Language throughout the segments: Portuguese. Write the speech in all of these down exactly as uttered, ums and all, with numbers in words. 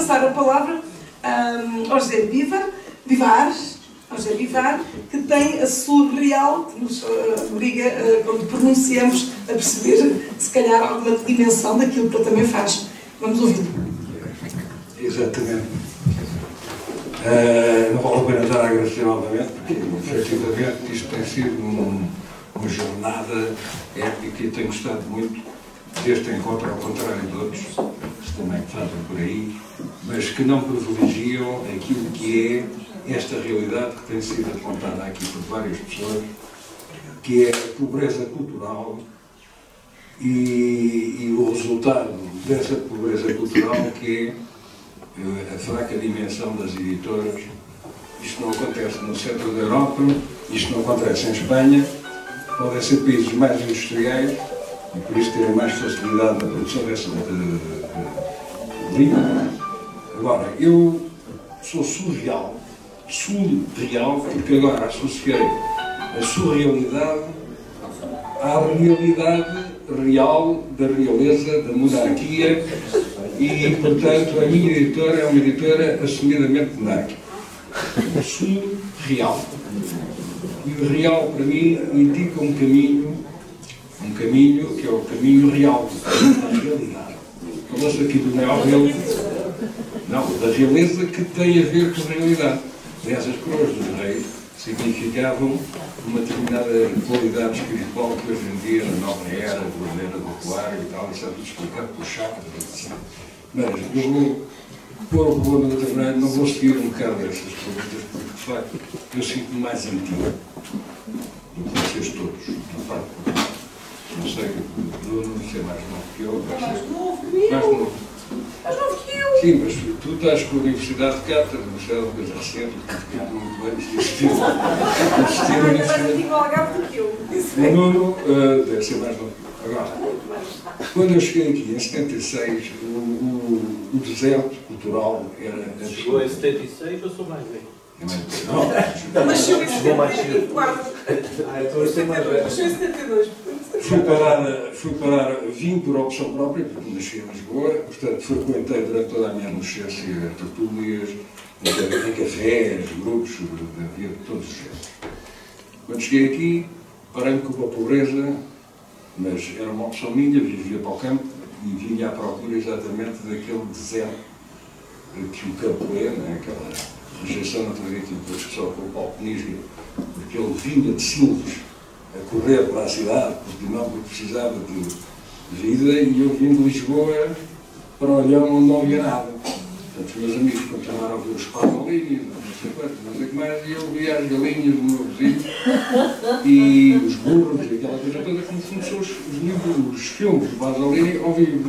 passar a palavra um, ao José Bivar, Bivares, ao José Bivar, que tem a surreal, que nos uh, obriga, uh, quando pronunciamos, a perceber, se calhar, alguma dimensão daquilo que ele também faz. Vamos ouvir. Exatamente. Uh, não vale a pena estar a agradecer novamente, porque, efetivamente, isto tem sido um, uma jornada épica e tenho gostado muito deste encontro, ao contrário de outros, que também fazem por aí, mas que não privilegiam aquilo que é esta realidade que tem sido apontada aqui por várias pessoas, que é a pobreza cultural e, e o resultado dessa pobreza cultural, que é a fraca dimensão das editoras. Isto não acontece no centro da Europa, isto não acontece em Espanha, podem ser países mais industriais e por isso terem mais facilidade na produção dessa língua. Agora, eu sou surreal, surreal, porque agora associei a surrealidade à realidade real da realeza, da monarquia, e, portanto, a minha editora é uma editora assumidamente monárquica. Surreal. E o real, para mim, indica um caminho, um caminho que é o caminho real, da realidade. Falou-se aqui do neorrealismo. Não, da realeza que tem a ver com a realidade. Aliás, as coroas dos reis significavam uma determinada qualidade espiritual que hoje em dia, na nova era, do era do Aquário e tal, isso é tudo explicado pelo chakra. Mas eu vou pôr o problema da Fernanda, não vou seguir um bocado dessas perguntas, porque de facto eu sinto-me mais antigo do que vocês todos, na parte. Não sei, o Bruno, não sei mais novo que eu. Mais novo que eu. Mais novo. Mais novo que eu. Sim, mas tu estás com a Universidade de Cata, no Estado de coisa recente, que fica muito bem assistir. Assistir a Universidade. O Nuno uh, deve ser mais novo. Agora, quando eu cheguei aqui, em setenta e seis, o, o, o deserto cultural era... Chegou em setenta e seis ou sou mais velho? Não, mas chegou em setenta e quatro. Ah, então eu sou mais velho. Chegou em setenta e dois. Fui parar, fui parar, vim por opção própria, porque nasci em Lisboa, portanto frequentei durante toda a minha adolescência tertúlias, em cafés, grupos, havia de todos os géneros. Quando cheguei aqui, parei-me com uma pobreza, mas era uma opção minha, vivia para o campo e vinha à procura exatamente daquele deserto que o campo é, né? Aquela rejeição naturalista só com o alpinismo, porque ele vinha de Silves a correr para a cidade, porque não porque precisava de vida, e eu vim de Lisboa para Olhão onde não havia nada. Portanto, os meus amigos continuaram a ver os pavolinhos, não sei quanto, não sei o que mais, e eu via as galinhas do meu vizinho e os burros e aquela coisa toda, como começou os, os livros, os filmes de Pasolini ao vivo.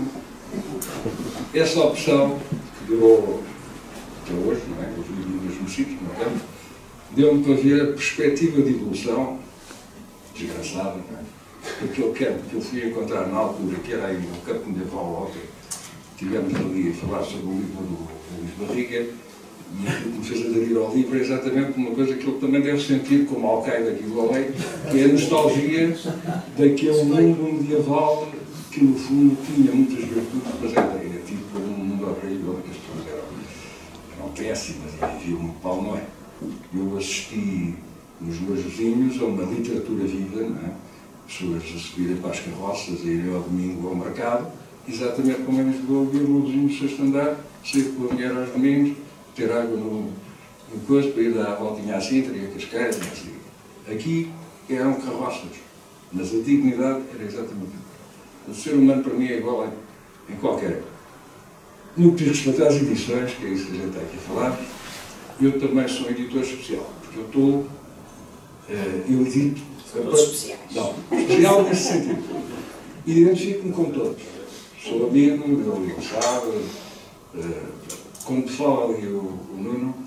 Essa opção, que durou até hoje, não é? Eu vivo no mesmo sítio, no campo, deu-me para ver a perspectiva de evolução desgraçada, não é? Aquele campo que eu fui encontrar na altura, que era aí no campo medieval, tivemos ali a falar sobre o livro do Luís Barriga, e aquilo que me fez aderir ao livro é exatamente uma coisa que ele também deve sentir, como Al-Qaeda aqui do Além, que é a nostalgia daquele mundo medieval que no fundo tinha muitas virtudes, mas era, era tipo um mundo horrível, que as pessoas eram, eram péssimas e viviam muito mal, não é? Eu assisti nos meus vizinhos a uma literatura viva, não é? Pessoas a subirem para as carroças, a irem ao domingo ao mercado, exatamente como em Lisboa, vi o meu vizinho no sexto andar, sair com a mulher aos domingos, ter água no, no costo para ir dar a voltinha à Sintra e a Cascais, e assim. Aqui eram carroças, mas a dignidade era exatamente isso. O ser humano para mim é igual em, em qualquer época. No que diz respeito às edições, que é isso que a gente está aqui a falar, eu também sou editor especial, porque eu estou, uh, eu edito... Todos especiais. Não, especial nesse sentido. E identifico-me com todos. Sou amigo, ele sabe, uh, quando fala ali o, o Nuno,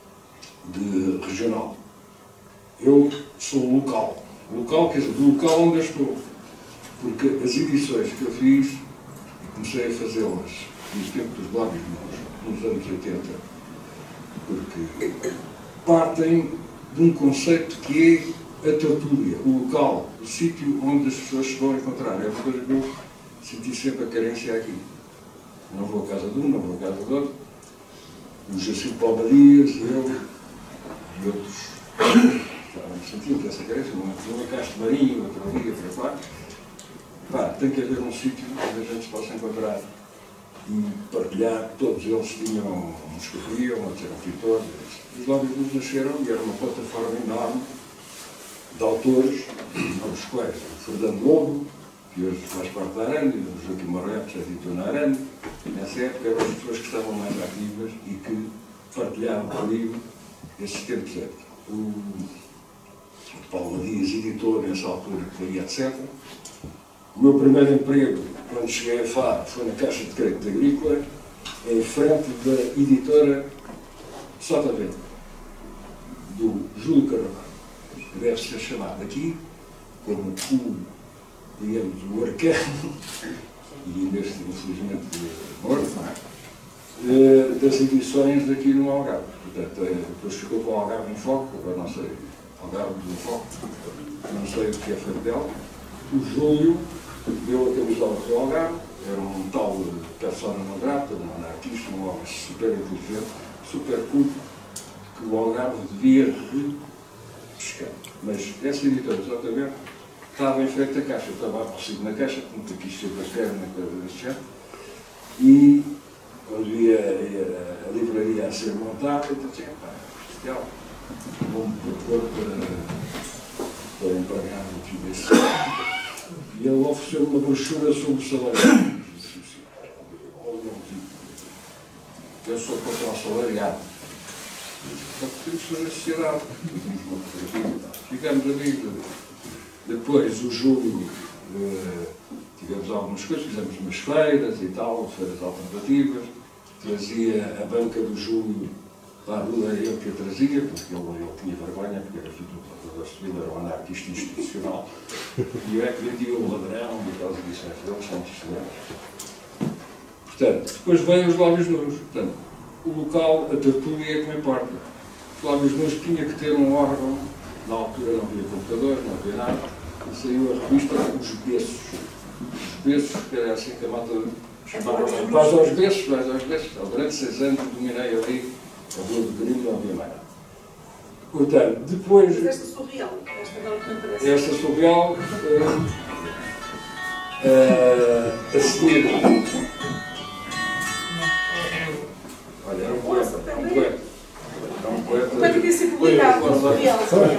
de regional. Eu sou local. Local, quer dizer, do local onde eu estou. Porque as edições que eu fiz, comecei a fazê-las no tempo dos lábios meus, nos anos oitenta, porque partem de um conceito que é a tertúlia, o local, o sítio onde as pessoas se vão encontrar. É uma coisa que eu senti sempre a carência aqui. Não vou à casa de um, não vou à casa do outro. o Jacinto Palmadias, eu e outros. Estávamos sentindo que essa cabeça, uma Castro Marinho, outra ali, outra lá. Pá, tem que haver um sítio onde a gente se possa encontrar e partilhar. Todos eles tinham, uns escreviam, outros eram escritores. Os Lobbies Blues nasceram e era uma plataforma enorme de autores, aos quais o Fernando Lobo, que hoje faz parte da Arande, o Joaquim Morretes, editor na Arande. Nessa época eram as pessoas que estavam mais ativas e que partilharam comigo esses tempos. O Paulo Dias, editor nessa altura, que etcétera. O meu primeiro emprego, quando cheguei a Faro, foi na Caixa de Crédito Agrícola, em frente da editora Sotavento, do Júlio Carvalho, que deve ser chamado aqui como o, digamos, o arcano, e neste, infelizmente, morto, não é? Das edições daqui no Algarve. Portanto, depois ficou com o Algarve em Foco, agora não sei, Algarve do Foco, não sei o que é feito dela. O Júlio deu a camisola do Algarve, era um tal persona não grata, um anarquista, um homem super inteligente, super culto, que o Algarve devia repescar. Mas essa editora, exatamente, estava em frente à Caixa, eu estava aproximo na Caixa, como aqui esteve a perna, coisa desse género, e quando ia, ia a livraria a ser montada, eu disse, pá, Cristiano, vou-me propor para, para empregar aqui desse. E ele ofereceu-me uma brochura sobre o salário. Eu sou contra o salariado. Só que temos que fazer sociedade. Ficamos amigos. Depois, o Júlio, uh, tivemos algumas coisas, fizemos umas feiras e tal, feiras alternativas. Trazia a banca do Júlio para a rua, era eu que a trazia, porque ele, ele tinha vergonha, porque era filho do Dr. Civil, era um anarquista institucional. E eu é que vendia o ladrão e aquelas edições deles são testemunhas. Portanto, depois veio os Lábios Nus. Portanto, o local, a tertúlia é que me importa. Os Lábios Nus tinha que ter um órgão, na altura não havia computadores, não havia nada, e saiu a revista Os Beços. Os Beços, que era assim que a malta chamava. Vais aos Beços, vais aos Beços. Durante seis anos dominei ali a Rua do Grilo, não havia mais nada. Portanto, depois. Mas esta surreal, esta agora que me parece. Esta surreal. Uh, uh, a seguir. Olha, era um poeta. Era um poeta. Era um poeta. O poeta devia ser publicado com surreal.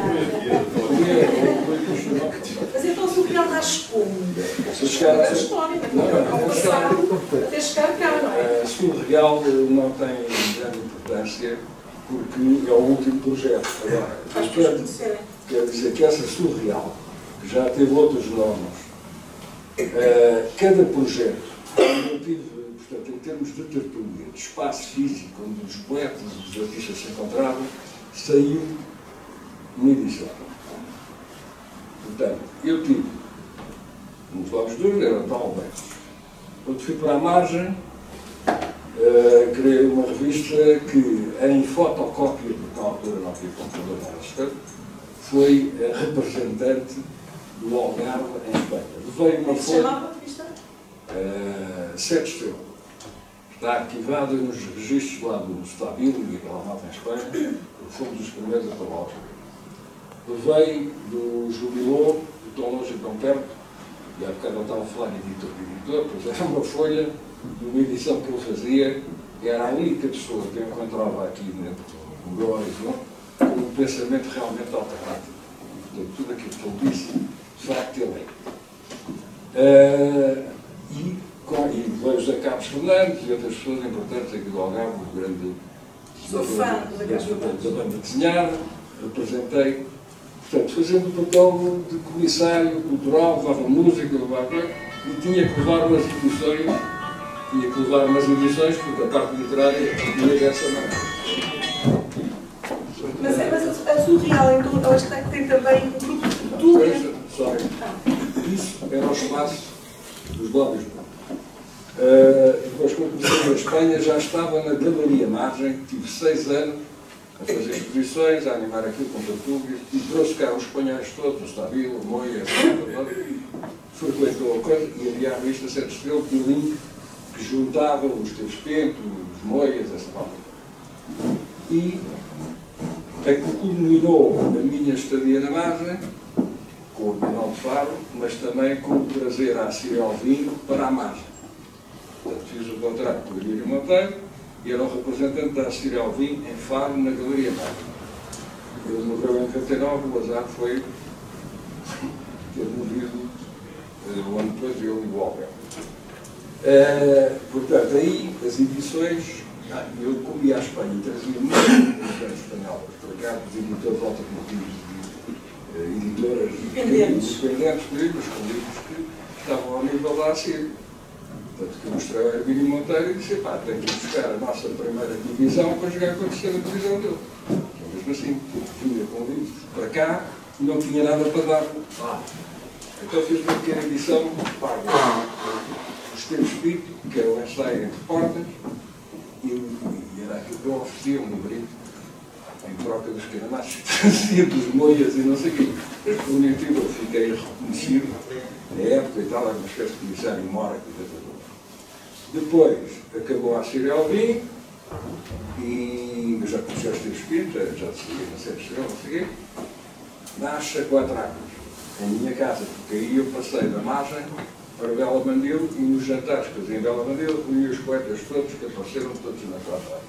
Mas então surreal nasce como? Se chegar a história, ao passado, até chegar cá, não é? A surreal não tem grande importância, porque é o último projeto. Agora, eu quero, quero dizer que essa surreal, que já teve outros nomes, uh, cada projeto, eu tive, portanto, em termos de tertúlia, de espaço físico, onde os poetas e os artistas se encontravam, saiu uma edição. Portanto, eu tive, nos Lábios Duros, era tal bem. Quando fui para a margem, Uh, criei uma revista que, em fotocópia, porque na altura não havia computador, não era escrito, foi uh, representante do Algarve em Espanha. Veio uma Como se chamava a revista? Uh, Sete Estrelas. Está arquivada nos registros lá do Stabilo e aquela malta em Espanha. Fomos os primeiros a tomar o veio do Jubilou, do tão longe e tão perto, e há bocado eu estava a falar de editor, editor, pois era uma folha de uma edição que ele fazia, e era a única pessoa que eu encontrava aqui dentro do meu horizonte com um pensamento realmente alternativo. Portanto, tudo aquilo que ele disse, de facto, ele é. Uh, e, com, e veio José Carlos Fernandes e outras pessoas importantes aqui do Algarve, o grande Sou fã da, da, da banda desenhada, representei, portanto, fazendo o papel de comissário cultural, levava música, levava coisa, e tinha que levar umas edições. Tinha que levar umas edições, porque a parte literária tinha dessa maneira. Mas, mas a surreal, então, eu acho que tem também um grupo de tudo. Sorry. Isso era o espaço dos Lábios Nus. Uh, depois, quando comecei na Espanha, já estava na Galeria Margem, tive seis anos a fazer exposições, a animar aquilo com tertúlias, e trouxe cá os espanhóis todos, o Stabilo, o Moia, frequentou a coisa, e havia a revista Sete Estrelas, que o link que juntava os teus Pinto, os Moias, essa malta. e a que culminou a minha estadia na margem, com o Pinal de Faro, mas também com o prazer a assistir ao vinho para a margem. Portanto, fiz o contrato com o Emílio Monteiro e era o representante da assistir ao vinho em Faro, na Galeria Margem. Ele morreu em noventa e nove, o azar foi ter morrido uh, o ano depois, ele e o Albert. Uh, portanto, aí as edições, ah, eu como ia à Espanha e trazia muitas edições espanholas, por cá, dos editores alternativos, de uh, editoras independentes, por livros, com livros que estavam ao nível da A C I R. Portanto, que eu mostrei ao Hermínio Monteiro e disse, pá, tenho que buscar a nossa primeira divisão para jogar com a terceira divisão dele. Então, mesmo assim, vinha com livros para cá e não tinha nada para dar. Ah. Então fiz uma pequena edição, paga os Tempos Espírito, que era o ensaio entre portas, e, e era aquilo que eu oferecia, um librito, em troca dos canamachos que trazia, dos moias e não sei o quê. Mas por um motivo eu fiquei reconhecido na época e tal, era uma espécie de comissário mora, depois acabou a Assistir ao Vinho e eu já conheci os Tempos Espírito, já, já sabia, não sei se não sei o quê. Nasce a Quatro Águas, em minha casa, porque aí eu passei da margem para Bela Mandil e nos jantares que fazia em Bela Mandil reuni os poetas todos que apareceram todos na Quatro Águas.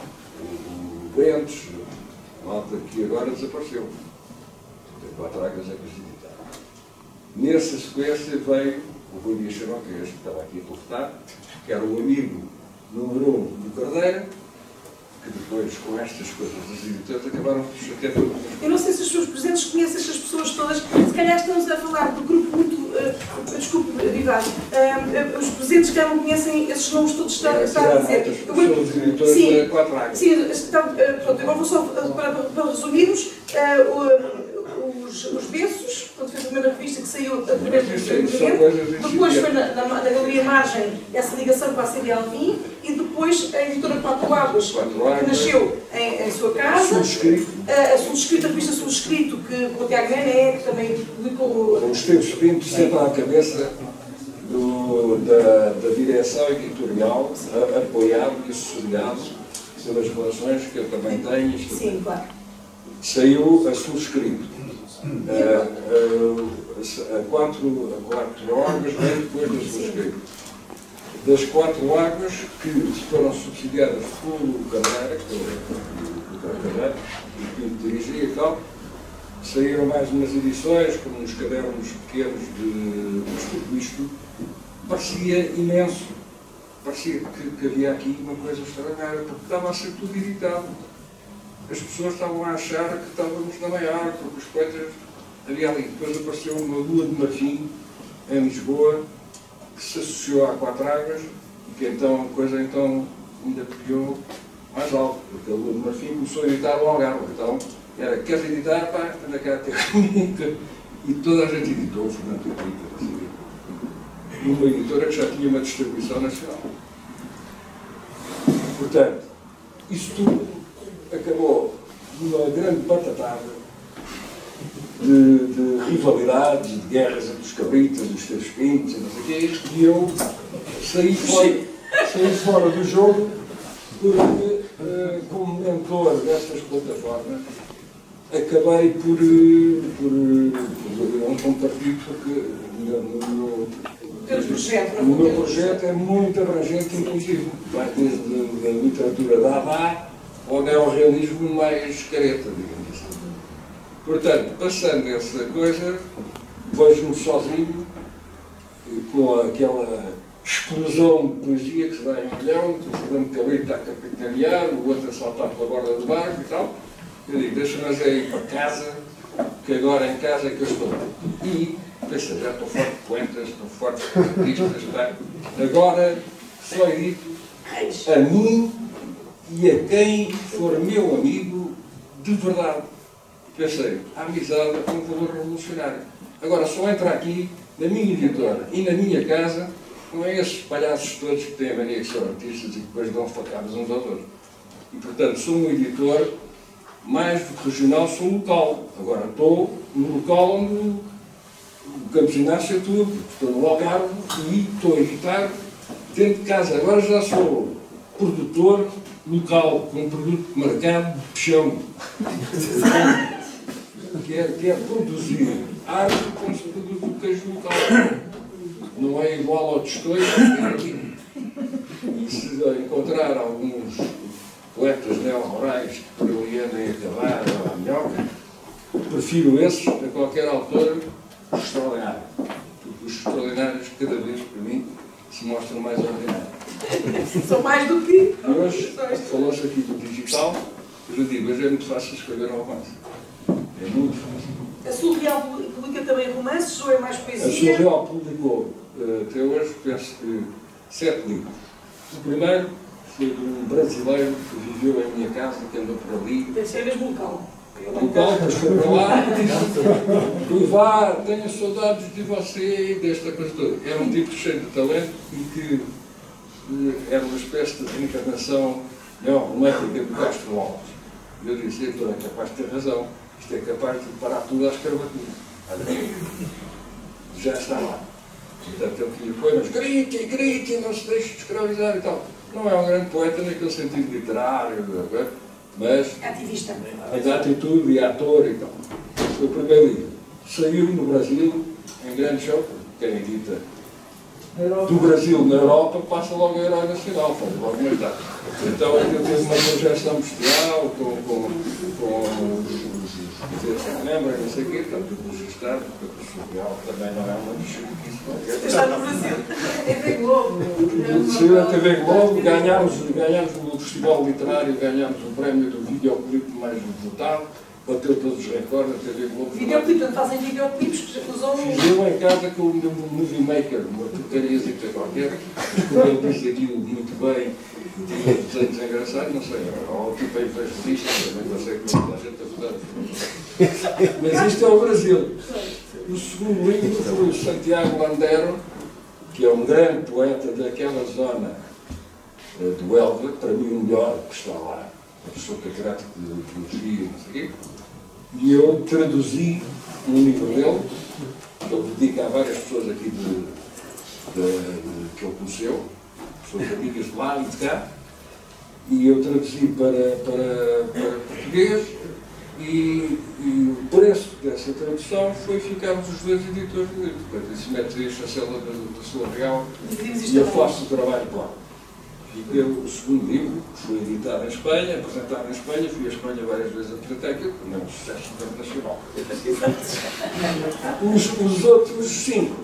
O Bentes, a malta que agora desapareceu. A Quatro Águas é que os editaram. Nessa sequência veio o Rui Dias Charão, que é este que estava aqui a confortar, que era o amigo número um do Cardeira, que depois, com estas coisas dos editores, acabaram por chatear todas. Eu não sei se os seus presentes conhecem estas pessoas todas, se calhar estamos a falar do grupo muito. Uh, desculpe, Vivar, uh, uh, os presentes que já não conhecem esses nomes todos está, é, está a dizer. Eu vou... Os editores sim, da Quatro Águas. Sim, então, uh, pronto, agora vou só, uh, para, para resumirmos, uh, os, os Berços, quando fez a primeira revista que saiu a primeira revista, depois foi na, na, na Galeria Margem essa ligação com a Assistir ao Vinho e depois a editora Quatro Águas, que nasceu em, em sua casa, a, a subscrita, a revista Subscrito, que com o Tiago Nené, que também publicou. Com os Tempos Espírito sempre à cabeça do, da, da direção editorial, a, apoiado e assessorado pelas relações que eu também tenho. Isto sim, claro. Saiu a Subscrito. A, a, a, quatro, a quatro águas vem depois da Subscrito. Das Quatro Águas, que foram subsidiadas pelo Cardeira, que o Cardeira, o Pinto dirigia e tal, saíram mais umas edições, como uns cadernos pequenos de estudo. Isto parecia imenso, parecia que, que havia aqui uma coisa extraordinária, porque estava a ser tudo editado. As pessoas estavam a achar que estávamos na maior, porque os poetas havia ali. Depois apareceu uma lua de marfim em Lisboa, que se associou a Quatro Águas e que então a coisa então ainda piou mais alto, porque a lua de marfim começou a editar o Algarve. Então era, queres editar, pá, anda cá até comigo. E toda a gente editou, o Fernando Petita, uma editora que já tinha uma distribuição nacional. Portanto, isso tudo acabou numa grande batatada de, de rivalidades, de guerras entre os cabritas, os teus pintos e não sei o quê, e eu saí fora, saí fora do jogo porque, uh, como mentor destas plataformas, acabei por, por, por não compartilhar, porque no, no, no, no meu projeto é muito abrangente e inclusivo. Vai desde a literatura da Dada ao neorrealismo mais careta, digamos assim. Portanto, passando essa coisa, vejo-me sozinho, com aquela explosão de poesia que se dá em milhão, o Fernando Cabrito está a capitanear, o outro a saltar pela borda do barco e tal. Eu digo, deixa-nos ir para casa, que agora em casa é que eu estou. E, deixa, já estou forte de poetas, estou forte de artistas, tá? Agora só edito a mim e a quem for meu amigo de verdade. Pensei, a amizade é um valor revolucionário. Agora, só entra aqui, na minha editora e na minha casa, com esses palhaços todos que têm a mania que são artistas e que depois dão facadas uns aos outros. E, portanto, sou um editor, mais do que regional, sou local. Agora, estou no local onde o Campos Inácio atua, estou no Algarve e estou a editar dentro de casa. Agora já sou produtor local com produto marcado de chão, que é, que é produzir arte como se produz o queijo local. Não é igual ao testoio, é aqui. E se encontrar alguns poetas neo-rurais que por ali andem a cavar ou a minhoca, prefiro esses a qualquer autor extraordinário. Porque os extraordinários, cada vez, para mim, se mostram mais ordinários. São mais do que... E hoje, falou-se aqui do digital, eu digo, hoje é muito fácil escrever um romance. É muito fácil. A Surreal publica também romances ou é mais poesia? A Surreal publicou, até hoje, penso que, sete livros. O primeiro foi de um brasileiro que viveu em minha casa, que andou por ali. Deve ser mesmo local. Local, depois foi para lá e disse: Ivar, tenho saudades de você e desta coisa toda. Era um tipo cheio de talento e que era uma espécie de reencarnação neorromântica do Castro Alves. E eu disse: Heitor, é capaz de ter razão. Isto é capaz de parar tudo à escravatura. Já está lá. Portanto, ele tinha poemas, grite, grite, não se deixe de escravizar e tal. Não é um grande poeta naquele sentido literário, mas ativista. A atitude e ator e tal. Foi o primeiro livro. Saiu no Brasil, em grande show, quem edita do Brasil na Europa passa logo a herói nacional, faz logo uma etapa. Então ainda teve uma projeção bestial com, com, com os lembra, não sei o quê, está tudo registrado, porque o Surreal também não é uma bicha. Está no Brasil. T V Globo. Saiu a T V Globo, ganhámos, ganhámos no Festival Literário, ganhámos o prémio do videoclipe mais votado, bateu todos os recordes, a T V Globo. Videoclipe, portanto fazem videoclipes que já usam. Fiz eu em casa com o meu Movie Maker, uma porcariazita qualquer, mas como ele disse aquilo muito bem, tinha desenhos engraçados, não sei, ou tipo aí fez revista, também não sei como a gente a votar. Mas isto é o Brasil. O segundo livro foi o Santiago Landero, que é um grande poeta daquela zona do Elva, para mim o melhor que está lá, uma pessoa catedrática de filosofia, não sei o quê, e eu traduzi um livro dele, que ele dedica a várias pessoas aqui de, de, de, que ele conheceu, pessoas amigas de lá e de cá, e eu traduzi para, para, para português, e, e o preço dessa tradução foi ficarmos os dois editores do livro. Portanto, isso mete a chancela da Surreal e eu faço o trabalho lá. Fiquei o segundo livro, que foi editado em Espanha, apresentado em Espanha, fui a Espanha várias vezes a apresentar aquilo, porque não é um sucesso internacional. Os, os outros cinco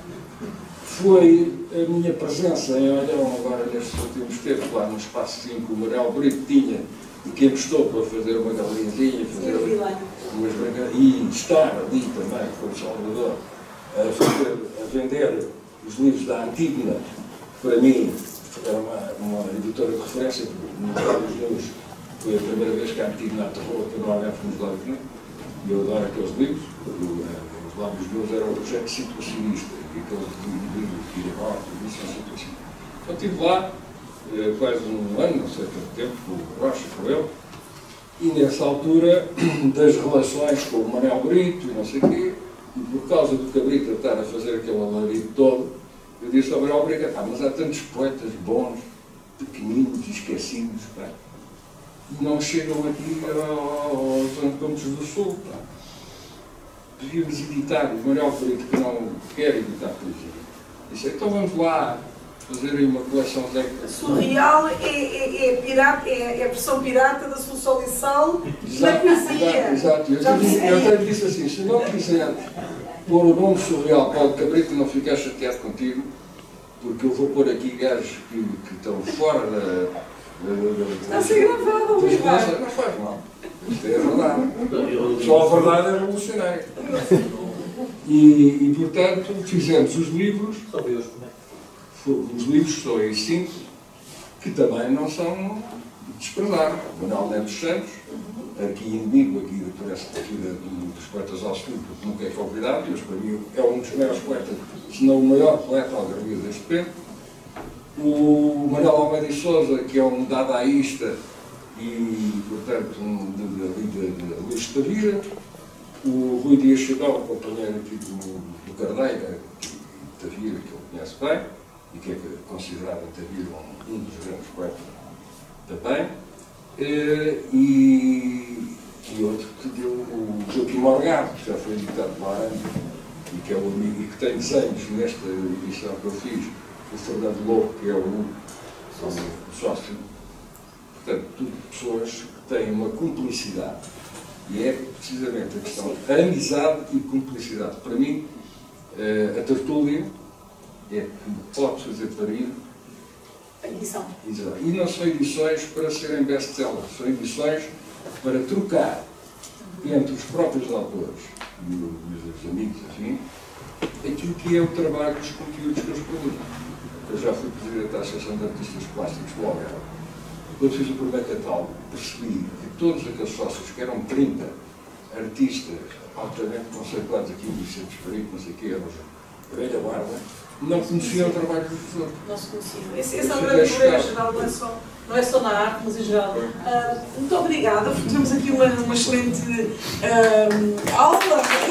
foi a minha presença em Olhão, agora nestes últimos tempos, lá no Espaço cinco, o Manuel Brito tinha, e que emprestou para fazer uma galeriazinha, fazer umas brincadeiras, e estar ali também, com o Salvador, a, fazer, a vender os livros da Antígona, que para mim era uma, uma editora de referência, porque no Lábios Neus foi a primeira vez que a Antígona aterrou aqui no Algarve nos Lábios Neus, e eu adoro aqueles livros, porque os Lábios Neus era um projeto situacionista, e aqueles livros de Iribar, tudo isso é situacionista. Então estive lá, quase um ano, não sei quanto tempo, com o Rocha, com ele, e nessa altura das relações com o Manuel Brito e não sei o quê, e por causa do Cabrita estar a fazer aquele alarido todo, eu disse ao Manuel Brito: ah, mas há tantos poetas bons, pequeninos, esquecidos, pá, e não chegam aqui aos Encontros do Sul, pá. Devíamos editar, o Manuel Brito, que não quer editar poesia, disse: então vamos lá fazerem uma coleção de... Surreal é, é, é, pirata, é, é a versão pirata da Sul Sol e Sal na poesia. Exato, exato. Eu até disse assim: se não quiser pôr o nome Surreal para o Cabrito, não ficar chateado contigo, porque eu vou pôr aqui gajos que, que estão fora da... Está a ser gravado, não faz mal. Isto é verdade. Só a verdade é revolucionária. E, e portanto, fizemos os livros. Os livros, são aí cinco, que também não são de desprezar. Manuel Neto Santos, aqui inimigo aqui, aqui dos poetas ao sul, porque nunca é convidado, mas para mim é um dos maiores poetas, se não o maior poeta algarvio deste tempo. O Manuel Almeida e Sousa, que é um dadaísta e, portanto, um de, de, de, de Luís Tavira. O Rui Dias Chagão, companheiro aqui do, do Carneiro, Tavira, que ele conhece bem, e que é considerado até vir um, um dos grandes poetas também, e, e outro que deu o Joaquim Morgado, que já foi editado lá, e que é o amigo e que tem desenhos nesta edição que eu fiz, o Fernando Lobo, que é o, o sócio. Portanto, tudo pessoas que têm uma cumplicidade. E é precisamente a questão da amizade e cumplicidade. Para mim, a tertúlia é que pode fazer parir. A edição. E não são edições para serem best-sellers, são edições para trocar entre os próprios autores e os amigos, assim, aquilo que é o trabalho dos conteúdos que eles produzem. Eu já fui presidente da Associação de Artistas Plásticos do Algarve. Quando fiz o primeiro catálogo, percebi que todos aqueles sócios, que eram trinta artistas altamente conceituados aqui, o Vicente Espírito, não sei o que, eram a velha guarda, não conheciam o trabalho dos outros. Não se conheciam. Esse, esse é o grande problema geral, não é, só, não é só na arte, mas em geral. Uh, muito obrigada, tivemos aqui uma, uma excelente uh, aula.